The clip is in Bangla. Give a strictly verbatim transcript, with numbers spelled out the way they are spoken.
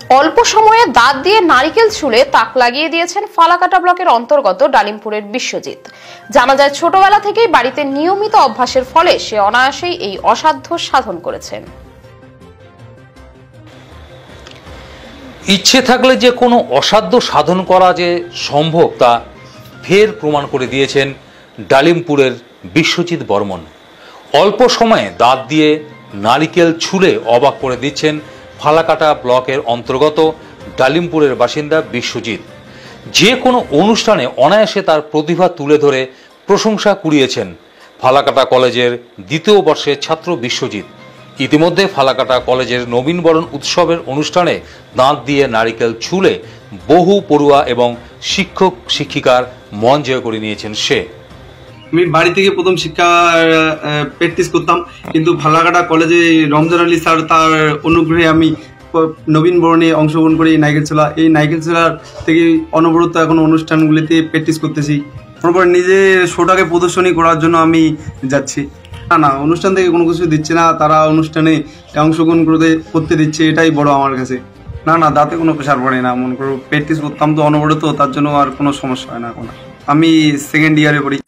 অল্প সময়ে দাঁত দিয়ে নারিকেল ছুলে তাক লাগিয়ে দিয়েছেন ফালাকাটা ব্লকের অন্তর্গত ডালিমপুরের বিশ্বজিৎ। জানা যায় ছোটবেলা থেকেই বাড়িতে নিয়মিত অভ্যাসের ফলে সে অনায়াসেই এই অসাধ্য সাধন করেছেন। ইচ্ছে থাকলে যে কোনো অসাধ্য সাধন করা যে সম্ভব তা ফের প্রমাণ করে দিয়েছেন ডালিমপুরের বিশ্বজিৎ বর্মন। অল্প সময়ে দাঁত দিয়ে নারিকেল ছুলে অবাক করে দিচ্ছেন ফালাকাটা ব্লকের অন্তর্গত ডালিমপুরের বাসিন্দা বিশ্বজিৎ। যে কোনো অনুষ্ঠানে অনায়াসে তার প্রতিভা তুলে ধরে প্রশংসা কুড়িয়েছেন ফালাকাটা কলেজের দ্বিতীয় বর্ষের ছাত্র বিশ্বজিৎ। ইতিমধ্যে ফালাকাটা কলেজের নবীনবরণ উৎসবের অনুষ্ঠানে দাঁত দিয়ে নারিকেল ছুলে বহু পড়ুয়া এবং শিক্ষক শিক্ষিকার মন জয় করে নিয়েছেন সে। আমি বাড়ি থেকে প্রথম শিক্ষা প্র্যাকটিস করতাম, কিন্তু ফালাকাটা কলেজে রমজান আলী স্যার তার অনুগ্রহে আমি নবীন বরণে অংশগ্রহণ করি নাইকেল ছোলা। এই নাইকেল ছোলার থেকে অনবরত এখন অনুষ্ঠানগুলিতে প্র্যাকটিস করতেছি। তারপর নিজে শোটাকে প্রদর্শনী করার জন্য আমি যাচ্ছি। না না অনুষ্ঠান থেকে কোনো কিছু দিচ্ছে না, তারা অনুষ্ঠানে অংশগ্রহণ করতে করতে দিচ্ছে, এটাই বড় আমার কাছে। না না দাঁতে কোনো প্রেশার পড়ে না, মনে করো প্র্যাকটিস করতাম তো অনবরত, তার জন্য আর কোনো সমস্যা হয় না। এখন আমি সেকেন্ড ইয়ারে পড়ি।